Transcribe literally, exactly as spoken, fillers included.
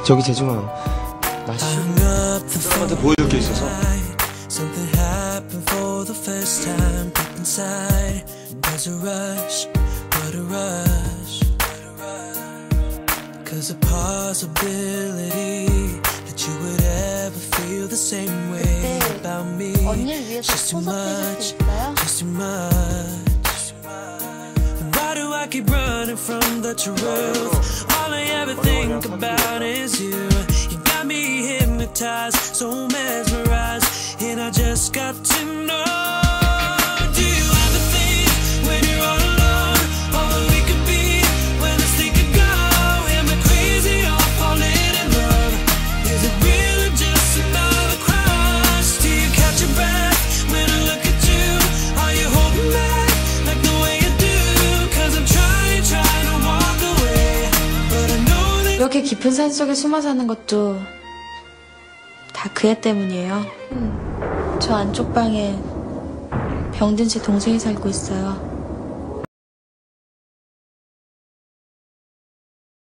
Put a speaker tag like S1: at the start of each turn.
S1: 저기 재중아, 나 시험한테 보여줄 게 있어서.
S2: Something happened for the first time deep inside. There's a rush, what a rush. Cause a possibility that you would ever feel the same way about me. Just too much, just too much. Why do I keep running from the truth? All I ever think about is you. You got me hypnotized, so mesmerized, and I just got to know. Do you ever think when you're all alone, all that we could be, where this thing could go? Am I crazy or falling in love? Is it really just another crush? Do you catch your breath when I look at you? Are you holding back like the way you do? Cause I'm trying, trying to walk away, but I know that.
S3: 이렇게 깊은 산속에 숨어 사는 것도 다 그 애 때문이에요. 음, 저 안쪽 방에 병든 제 동생이 살고 있어요.